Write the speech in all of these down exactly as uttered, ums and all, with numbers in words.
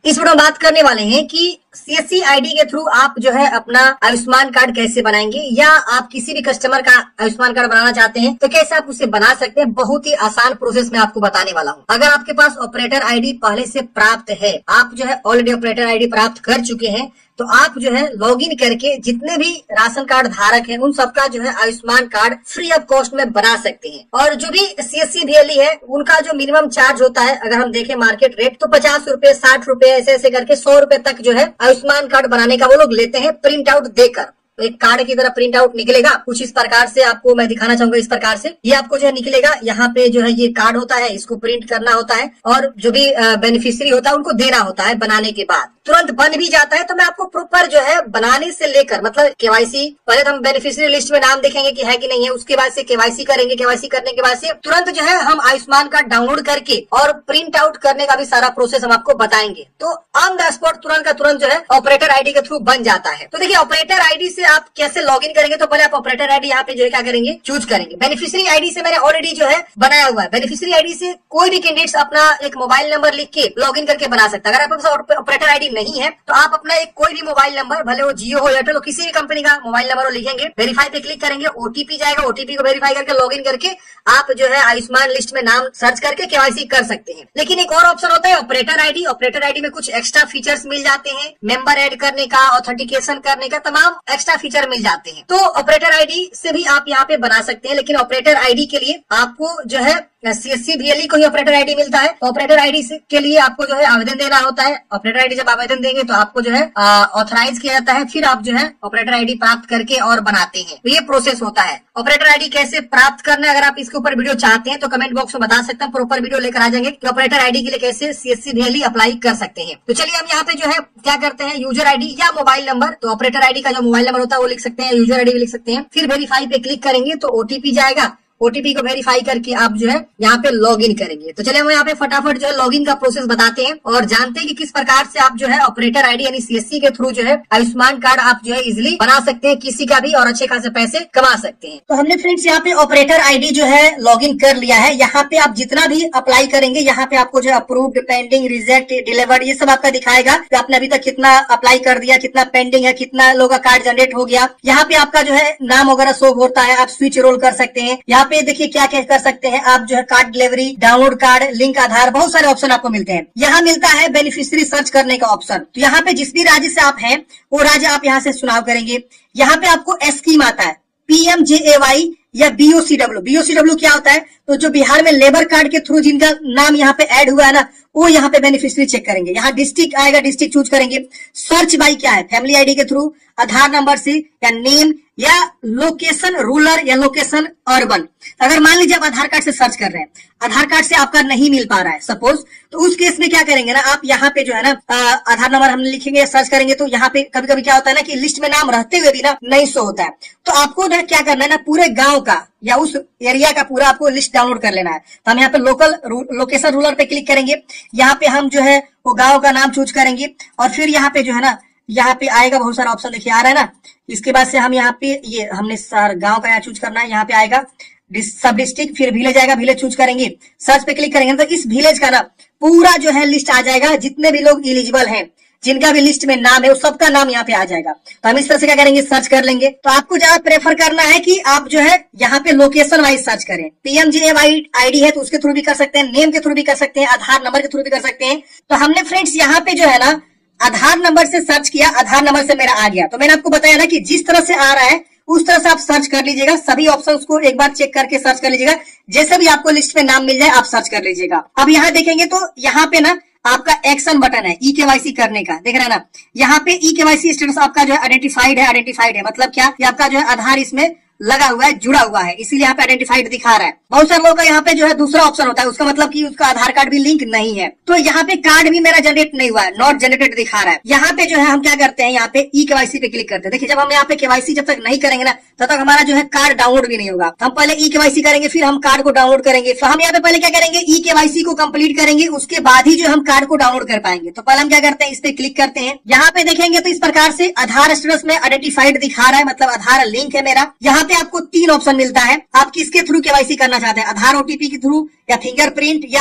इस वीडियो में बात करने वाले हैं कि सीएससी आईडी के थ्रू आप जो है अपना आयुष्मान कार्ड कैसे बनाएंगे, या आप किसी भी कस्टमर का आयुष्मान कार्ड बनाना चाहते हैं तो कैसे आप उसे बना सकते हैं। बहुत ही आसान प्रोसेस में आपको बताने वाला हूं। अगर आपके पास ऑपरेटर आईडी पहले से प्राप्त है, आप जो है ऑलरेडी ऑपरेटर आईडी प्राप्त कर चुके हैं, तो आप जो है लॉगिन करके जितने भी राशन कार्ड धारक हैं उन सबका जो है Ayushman card free of cost में बना सकते हैं। और जो भी सीएससी बीएलई है उनका जो मिनिमम चार्ज होता है, अगर हम देखें मार्केट रेट, तो पचास रुपए साठ रुपए ऐसे ऐसे करके सौ रुपए तक जो है आयुष्मान कार्ड बनाने का वो लोग लेते हैं प्रिंट आउट देकर। तो एक कार्ड की तरह प्रिंट आउट निकलेगा कुछ इस प्रकार से, आपको मैं दिखाना चाहूंगा इस प्रकार से। ये आपको जो है निकलेगा, यहाँ पे जो है ये कार्ड होता है, इसको प्रिंट करना होता है और जो भी बेनिफिशियरी होता है उनको देना होता है। बनाने के बाद तुरंत बन भी जाता है। तो मैं आपको प्रॉपर जो है बनाने से लेकर मतलब केवाईसी, पहले तो हम बेनिफिशियरी लिस्ट में नाम देखेंगे कि है कि नहीं है, उसके बाद से केवाईसी करेंगे। केवाईसी करने के बाद से तुरंत जो है हम आयुष्मान कार्ड डाउनलोड करके और प्रिंट आउट करने का भी सारा प्रोसेस हम आपको बताएंगे। तो ऑन द स्पॉट तुरंत का तुरंत जो है ऑपरेटर आईडी के थ्रू बन जाता है। तो देखिए ऑपरेटर आईडी से आप कैसे लॉग इन करेंगे, तो पहले आप ऑपरेटर आईडी यहाँ पे जो है क्या करेंगे, चूज करेंगे। बेनिफिशियरी आईडी से मैंने ऑलरेडी जो है बनाया हुआ है। बेनिफिशियरी आईडी से कोई भी कैंडिडेट अपना एक मोबाइल नंबर लिख के लॉग इन करके बना सकता है। अगर आपके पास ऑपरेटर आईडी नहीं है तो आप अपना एक कोई भी मोबाइल नंबर, भले वो जियो हो एयरटेल हो, किसी भी कंपनी का मोबाइल नंबर लिखेंगे, वेरीफाई पे क्लिक करेंगे, ओटीपी जाएगा, ओटीपी को वेरीफाई करके लॉगिन करके आप जो है आयुष्मान लिस्ट में नाम सर्च करके केवाईसी कर सकते हैं। लेकिन एक और ऑप्शन होता है ऑपरेटर आईडी। ऑपरेटर आईडी में कुछ एक्स्ट्रा फीचर्स मिल जाते हैं, मेंबर ऐड करने का, ऑथेंटिकेशन करने का, तमाम एक्स्ट्रा फीचर मिल जाते हैं। तो ऑपरेटर आईडी से भी आप यहाँ पे बना सकते हैं। लेकिन ऑपरेटर आईडी के लिए आपको जो है सीएससी बीएलई को ही ऑपरेटर आईडी मिलता है। ऑपरेटर आईडी के लिए आपको जो है आवेदन देना होता है। ऑपरेटर आईडी जब आवेदन देंगे तो आपको जो है ऑथराइज किया जाता है, फिर आप जो है ऑपरेटर आईडी प्राप्त करके और बनाते हैं। तो ये प्रोसेस होता है। ऑपरेटर आईडी कैसे प्राप्त करना है, अगर आप इसके ऊपर वीडियो चाहते हैं तो कमेंट बॉक्स में बता सकते हैं, प्रॉपर वीडियो लेकर आ जाएंगे कि ऑपरेटर आईडी के लिए कैसे सीएससी बीएलई अप्लाई कर सकते हैं। तो चलिए हम यहाँ पे जो है क्या करते हैं, यूजर आईडी या मोबाइल नंबर, तो ऑपरेटर आईडी का जो मोबाइल नंबर होता है वो लिख सकते हैं, यूजर आईडी भी लिख सकते हैं। फिर वेरीफाई पे क्लिक करेंगे तो ओटीपी जाएगा, ओटीपी को वेरीफाई करके आप जो है यहाँ पे लॉगिन करेंगे। तो चलिए हम यहाँ पे फटाफट जो है लॉगिन का प्रोसेस बताते हैं और जानते हैं कि किस प्रकार से आप जो है ऑपरेटर आईडी यानी सीएससी के थ्रू जो है आयुष्मान कार्ड आप जो है इजिली बना सकते हैं किसी का भी, और अच्छे खासे पैसे कमा सकते हैं। तो हमने फ्रेंड्स यहाँ पे ऑपरेटर आईडी जो है लॉगिन कर लिया है। यहाँ पे आप जितना भी अप्लाई करेंगे, यहाँ पे आपको जो है अप्रूव्ड, पेंडिंग, रिजेक्ट, डिलीवर्ड, ये सब आपका दिखाएगा कि आपने अभी तक कितना अप्लाई कर दिया, कितना पेंडिंग है, कितना लोगों का कार्ड जनरेट हो गया। यहाँ पे आपका जो है नाम वगैरह शो होता है, आप स्विच रोल कर सकते हैं। यहाँ पे देखिए क्या क्या कर सकते हैं आप जो है, card delivery, download card, link Aadhaar, बहुत सारे ऑप्शन आपको मिलते हैं। यहाँ मिलता है बेनिफिशियरी सर्च करने का ऑप्शन। तो यहाँ पे जिस भी राज्य से आप हैं वो राज्य आप यहाँ से चुनाव करेंगे। यहाँ पे आपको स्कीम आता है पीएमजेएवाई या बीओसीडब्ल्यू। बीओसीडब्ल्यू क्या होता है, तो जो बिहार में लेबर कार्ड के थ्रू जिनका नाम यहाँ पे ऐड हुआ है ना, वो यहाँ पे बेनिफिशियरी चेक करेंगे। यहाँ डिस्ट्रिक्ट आएगा, डिस्ट्रिक्ट चूज करेंगे। सर्च बाई क्या है, फैमिली आईडी के थ्रू, आधार नंबर से, या नेम, या लोकेशन रूरल या लोकेशन अर्बन। अगर मान लीजिए आप आधार कार्ड से सर्च कर रहे हैं, आधार कार्ड से आपका नहीं मिल पा रहा है सपोज, तो उस केस में क्या करेंगे ना, आप यहाँ पे जो है ना आधार नंबर हम लिखेंगे, सर्च करेंगे, तो यहाँ पे कभी कभी क्या होता है ना कि लिस्ट में नाम रहते हुए भी ना नहीं शो होता है। तो आपको ना क्या करना है ना, पूरे गांव का या उस एरिया का पूरा आपको लिस्ट डाउनलोड कर लेना है। तो हम यहाँ पे लोकल लोकेशन रूरल पे क्लिक करेंगे। यहाँ पे हम जो है वो गांव का नाम चूज करेंगे और फिर यहाँ पे जो है ना, यहाँ पे आएगा बहुत सारा ऑप्शन, देखिए आ रहा है ना। इसके बाद से हम यहाँ पे ये हमने सर गांव का यहाँ चूज करना है। यहाँ पे आएगा सब डिस्ट्रिक्ट, फिर विलेज आएगा, विलेज चूज करेंगे, सर्च पे क्लिक करेंगे तो इस विलेज का ना पूरा जो है लिस्ट आ जाएगा। जितने भी लोग एलिजिबल हैं, जिनका भी लिस्ट में नाम है, वो सबका नाम यहाँ पे आ जाएगा। तो हम इस तरह से क्या करेंगे, सर्च कर लेंगे। तो आपको ज्यादा प्रेफर करना है कि आप जो है यहाँ पे लोकेशन वाइज सर्च करें। पीएमजेएवाई आईडी है तो उसके थ्रू भी कर सकते हैं, नेम के थ्रू भी कर सकते हैं, आधार नंबर के थ्रू भी कर सकते हैं। तो हमने फ्रेंड्स यहाँ पे जो है ना आधार नंबर से सर्च किया, आधार नंबर से मेरा आ गया। तो मैंने आपको बताया ना कि जिस तरह से आ रहा है उस तरह से आप सर्च कर लीजिएगा। सभी ऑप्शंस को एक बार चेक करके सर्च कर लीजिएगा। जैसे भी आपको लिस्ट में नाम मिल जाए आप सर्च कर लीजिएगा। अब यहाँ देखेंगे तो यहाँ पे ना आपका एक्शन बटन है ई केवाईसी करने का, देख रहे हैं ना। यहाँ पे ई केवाईसी स्टेटस आपका जो है आइडेंटिफाइड है। आइडेंटिफाइड है मतलब क्या, कि आपका जो है आधार इसमें लगा हुआ है, जुड़ा हुआ है, इसीलिए यहाँ पे आइडेंटिफाइड दिखा रहा है। बहुत सारे लोगों का यहाँ पे जो है दूसरा ऑप्शन होता है, उसका मतलब कि उसका आधार कार्ड भी लिंक नहीं है। तो यहाँ पे कार्ड भी मेरा जनरेट नहीं हुआ है, नॉट जनरेटेड दिखा रहा है। यहाँ पे जो है हम क्या करते हैं, यहाँ पे ई केवाईसी पे क्लिक करते हैं। देखिए जब हम यहाँ पे केवाईसी जब तक नहीं करेंगे ना, तब तक हमारा जो है कार्ड डाउनलोड भी नहीं होगा। हम पहले ई केवाईसी करेंगे, फिर हम कार्ड को डाउनलोड करेंगे। तो हम यहाँ पे पहले क्या करेंगे, ई केवाईसी को कंप्लीट करेंगे, उसके बाद ही जो हम कार्ड को डाउनलोड कर पाएंगे। तो पहले हम क्या करते हैं, इस पे क्लिक करते हैं। यहाँ पे देखेंगे तो इस प्रकार से आधार स्टेटस में आइडेंटिफाइड दिखा रहा है, मतलब आधार लिंक है मेरा। यहाँ पे आपको तीन ऑप्शन मिलता है, आप किसके थ्रू केवाईसी करना चाहते हैं, आधार ओटीपी के थ्रू, या फिंगरप्रिंट, या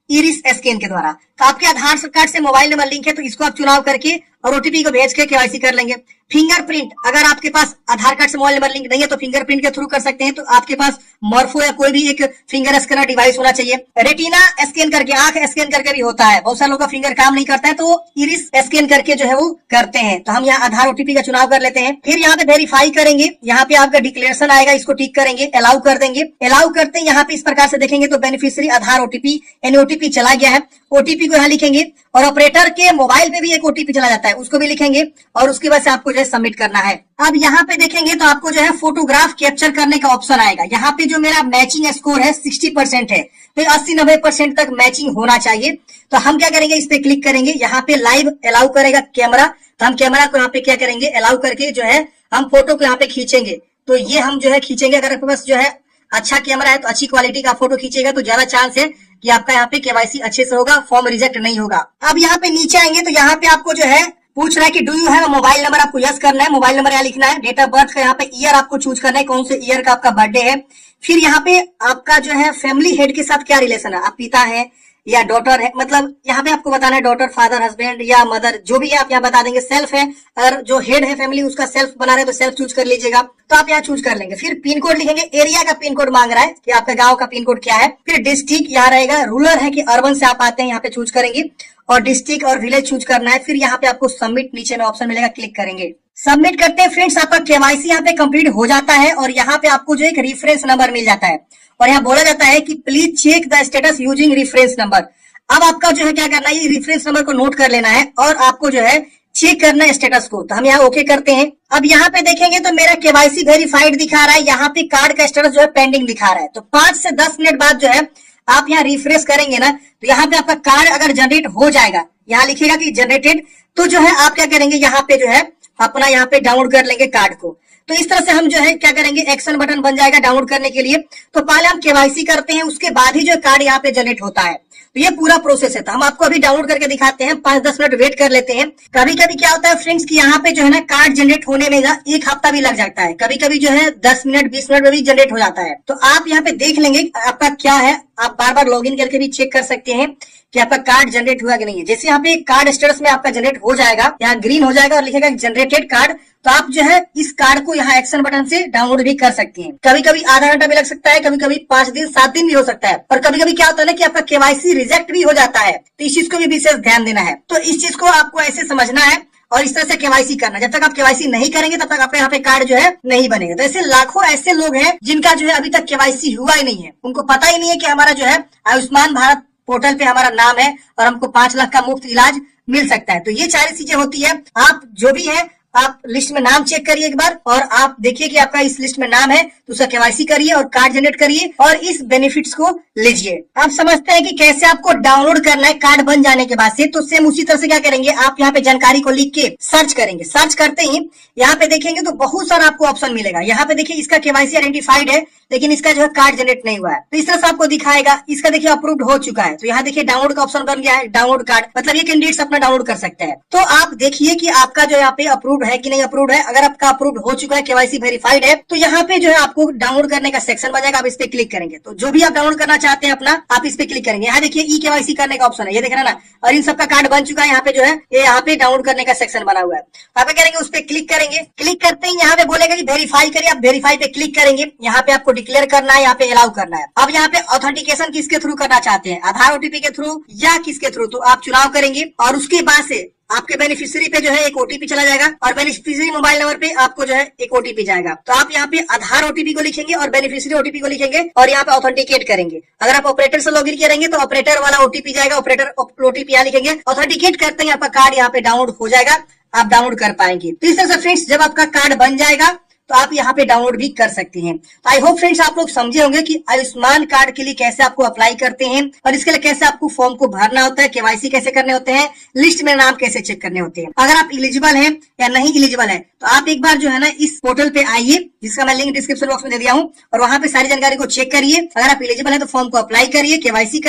इरिस स्कैन के द्वारा। तो आपके आधार कार्ड से मोबाइल नंबर लिंक है तो इसको आप चुनाव करके और ओटीपी को भेज के केवाईसी कर लेंगे। फिंगरप्रिंट, अगर आपके पास आधार कार्ड से मोबाइल नंबर लिंक नहीं है तो फिंगरप्रिंट के थ्रू कर सकते हैं। तो आपके पास मॉर्फो या कोई भी एक फिंगर स्कैनर डिवाइस होना चाहिए। रेटिना स्कैन करके, आंख स्कैन करके भी होता है, बहुत सारे लोगों का फिंगर काम नहीं करता है तो इरिस स्कैन करके जो है वो करते हैं। तो हम यहाँ आधार ओटीपी का चुनाव कर लेते हैं। फिर यहाँ पे वेरीफाई करेंगे, यहाँ पे आपका डिक्लेरेशन आएगा, इसको टिक करेंगे, अलाउ कर देंगे। अलाउ करते हैं यहाँ पे इस प्रकार से देखेंगे तो बेनिफिशियरी आधार ओटीपी यानी ओटीपी चला गया है। ओटीपी को यहाँ लिखेंगे और ऑपरेटर के मोबाइल पे भी एक ओटीपी चला जाता है, उसको भी लिखेंगे और उसके बाद से आपको जो है सबमिट करना है। अब यहाँ पे देखेंगे तो आपको जो है फोटोग्राफ कैप्चर करने का ऑप्शन आएगा। यहाँ पे जो मेरा मैचिंग स्कोर है साठ परसेंट है, तो अस्सी नब्बे परसेंट तक मैचिंग होना चाहिए। तो हम क्या करेंगे, इस पे क्लिक करेंगे, यहाँ पे लाइव अलाउ करेगा कैमरा, तो हम कैमरा को यहाँ पे क्या करेंगे, अलाउ करके जो है हम फोटो को यहाँ पे खींचेंगे। तो ये हम जो है खींचेंगे, अगर आपके पास जो है अच्छा कैमरा है तो अच्छी क्वालिटी का फोटो खींचेगा तो ज्यादा चांस है कि आपका यहाँ पे केवाईसी अच्छे से होगा, फॉर्म रिजेक्ट नहीं होगा। अब यहाँ पे नीचे आएंगे तो यहाँ पे आपको जो है पूछ रहा है कि do you have mobile number, आपको यस करना है, मोबाइल नंबर यहाँ लिखना है। डेट ऑफ बर्थ का यहाँ पे ईयर आपको चूज करना है, कौन से ईयर का आपका बर्थडे है। फिर यहाँ पे आपका जो है फैमिली हेड के साथ क्या रिलेशन है, आप पिता है या डॉटर है, मतलब यहाँ पे आपको बताना है डॉटर, फादर, हस्बैंड या मदर, जो भी है आप यहाँ बता देंगे। सेल्फ है, अगर जो हेड है फैमिली उसका सेल्फ बना रहे हैं तो सेल्फ चूज कर लीजिएगा, तो आप यहाँ चूज कर लेंगे। फिर पिन कोड लिखेंगे, एरिया का पिन कोड मांग रहा है कि आपका गांव का पिन कोड क्या है। फिर डिस्ट्रिक्ट यहाँ रहेगा, रूरल है कि अर्बन से आप आते हैं यहाँ पे चूज करेंगे और डिस्ट्रिक्ट और विलेज चूज करना है। फिर यहाँ पे आपको सबमिट नीचे में ऑप्शन मिलेगा, क्लिक करेंगे। सबमिट करते हैं फ्रेंड्स, आपका केवाईसी यहाँ पे कंप्लीट हो जाता है और यहाँ पे आपको जो एक रेफरेंस नंबर मिल जाता है और यहाँ बोला जाता है कि please check the status using reference number. अब आपका जो है क्या करना है, ये रेफरेंस नंबर को नोट कर लेना है और आपको जो है चेक करना है स्टेटस को। तो हम यहाँ ओके करते हैं। अब यहाँ पे देखेंगे तो मेरा केवाईसी वेरीफाइड दिखा रहा है, यहाँ पे कार्ड का स्टेटस जो है पेंडिंग दिखा रहा है। तो पांच से दस मिनट बाद जो है आप यहाँ रिफ्रेश करेंगे ना तो यहाँ पे आपका कार्ड अगर जनरेट हो जाएगा, यहाँ लिखेगा कि जनरेटेड, तो जो है आप क्या करेंगे, यहाँ पे जो है अपना यहाँ पे डाउनलोड कर लेंगे कार्ड को। तो इस तरह से हम जो है क्या करेंगे, एक्शन बटन बन जाएगा डाउनलोड करने के लिए। तो पहले हम केवाईसी करते हैं, उसके बाद ही जो कार्ड यहाँ पे जनरेट होता है। तो ये पूरा प्रोसेस है। तो हम आपको अभी डाउनलोड करके दिखाते हैं, पांच दस मिनट वेट कर लेते हैं। कभी कभी क्या होता है फ्रेंड्स कि यहाँ पे जो है ना कार्ड जनरेट होने में ना एक हफ्ता भी लग जाता है, कभी कभी जो है दस मिनट बीस मिनट में भी जनरेट हो जाता है। तो आप यहाँ पे देख लेंगे आपका क्या है, आप बार बार लॉगिन करके भी चेक कर सकते हैं कि आपका कार्ड जनरेट हुआ कि नहीं है। जैसे यहाँ पे कार्ड स्टेटस में आपका जनरेट हो जाएगा, यहाँ ग्रीन हो जाएगा और लिखेगा जनरेटेड कार्ड, तो आप जो है इस कार्ड को यहाँ एक्शन बटन से डाउनलोड भी कर सकते हैं। कभी कभी आधा घंटा भी लग सकता है, कभी कभी पांच दिन सात दिन भी हो सकता है, और कभी कभी क्या होता है ना कि आपका केवाईसी रिजेक्ट भी हो जाता है। तो इस चीज को भी विशेष ध्यान देना है। तो इस चीज को आपको ऐसे समझना है और इस तरह से केवाईसी करना। जब तक आप केवाईसी नहीं करेंगे तब तक आपका यहाँ पे कार्ड जो है नहीं बनेगा। तो ऐसे लाखों ऐसे लोग हैं जिनका जो है अभी तक केवाईसी हुआ ही नहीं है, उनको पता ही नहीं है कि हमारा जो है आयुष्मान भारत पोर्टल पे हमारा नाम है और हमको पांच लाख का मुफ्त इलाज मिल सकता है। तो ये सारी चीजें होती है। आप जो भी है आप लिस्ट में नाम चेक करिए एक बार और आप देखिए कि आपका इस लिस्ट में नाम है तो उसका केवाईसी करिए और कार्ड जनरेट करिए और इस बेनिफिट्स को लीजिए। आप समझते हैं कि कैसे आपको डाउनलोड करना है कार्ड बन जाने के बाद से। तो सेम उसी तरह से क्या करेंगे, आप यहाँ पे जानकारी को लिख के सर्च करेंगे। सर्च करते ही यहाँ पे देखेंगे तो बहुत सारा आपको ऑप्शन मिलेगा। यहाँ पे देखिए इसका केवाईसी आइडेंटिफाइड है लेकिन इसका जो है कार्ड जनरेट नहीं हुआ है, तो इस तरह से आपको दिखाएगा। इसका देखिए अप्रूव्ड हो चुका है, तो यहाँ देखिए डाउनलोड का ऑप्शन बन गया है, डाउनलोड कार्ड, मतलब ये कैंडिडेट्स अपना डाउनलोड कर सकते हैं। तो आप देखिए कि आपका जो यहाँ पे अप्रूव्ड है कि नहीं अप्रूव्ड है। अगर आपका अप्रूव्ड हो चुका है, केवाईसी वेरीफाइड है, तो यहाँ पे जो है आपको डाउनलोड करने का सेक्शन बनेगा। आप इस पे क्लिक करेंगे तो जो भी आप डाउनलोड करना चाहते हैं अपना, आप इस पे क्लिक करेंगे। यहाँ देखिए ई केवाईसी करने का ऑप्शन है, ये देख रहे ना, और इन सबका कार्ड बन चुका है। यहाँ पे जो है ये यहाँ पे डाउनलोड करने का सेक्शन बना हुआ है। आप करेंगे उस पे क्लिक करेंगे। क्लिक करते ही यहाँ पे बोलेगा कि वेरीफाई करिए, आप वेरीफाई पे क्लिक करेंगे। यहाँ पे आपको डिक्लेयर करना है, यहाँ पे अलाउ करना है। अब यहाँ पे ऑथेंटिकेशन किसके थ्रू करना चाहते हैं, आधार ओटीपी के थ्रू या किसके थ्रू, तो आप चुनाव करेंगे और उसके बाद से आपके बेनिफिशियरी पे जो है एक ओटीपी चला जाएगा और बेनिफिशियरी मोबाइल नंबर पे आपको जो है एक ओटीपी जाएगा। तो आप यहाँ पे आधार ओटीपी को लिखेंगे और बेनिफिशियरी ओटीपी को लिखेंगे और यहाँ पे ऑथेंटिकेट करेंगे। अगर आप ऑपरेटर से लॉगिन करेंगे तो ऑपरेटर वाला ओटीपी जाएगा, ऑपरेटर ओटीपी यहाँ लिखेंगे, ऑथेंटिकेट करते हैं आपका कार्ड यहाँ पे डाउनलोड हो जाएगा, आप डाउनलोड कर पाएंगे। तो इस तरह से फ्रेंड्स जब आपका कार्ड बन जाएगा तो आप यहाँ पे डाउनलोड भी कर सकते हैं। तो आई होप फ्रेंड्स आप लोग समझे होंगे कि आयुष्मान कार्ड के लिए कैसे आपको अप्लाई करते हैं और इसके लिए कैसे आपको फॉर्म को भरना होता है, केवाईसी कैसे करने होते हैं, लिस्ट में नाम कैसे चेक करने होते हैं। अगर आप इलिजिबल हैं या नहीं इलिजिबल है तो आप एक बार जो है ना इस पोर्टल पे आइए, जिसका मैं लिंक डिस्क्रिप्शन बॉक्स में दे दिया हूँ, और वहाँ पे सारी जानकारी को चेक करिए। अगर आप इलिजिबल है तो फॉर्म को अप्लाई करिए, केवाईसी करिए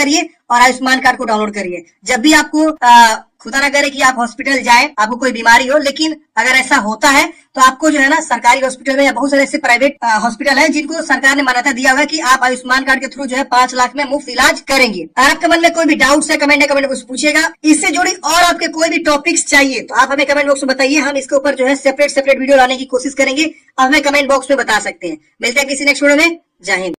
और आयुष्मान कार्ड को डाउनलोड करिए। जब भी आपको आ, खुदा ना करे कि आप हॉस्पिटल जाए, आपको कोई बीमारी हो, लेकिन अगर ऐसा होता है तो आपको जो है ना सरकारी हॉस्पिटल में या बहुत सारे ऐसे प्राइवेट हॉस्पिटल है जिनको सरकार ने मान्यता दिया हुआ है कि आप आयुष्मान कार्ड के थ्रू जो है पांच लाख में मुफ्त इलाज करेंगे। अगर आपके मन में कोई भी डाउट्स है कमेंट है, कमेंट बॉक्स पूछिएगा। इससे जुड़ी और आपके कोई भी टॉपिक्स चाहिए तो आप हमें कमेंट बॉक्स में बताइए, हम इसके ऊपर जो है सेपरेट सेपरेट वीडियो लाने की कोशिश करेंगे। आप हमें कमेंट बॉक्स में बता सकते हैं। मिलते हैं किसी नेक्स्ट वीडियो में। जय हिंद।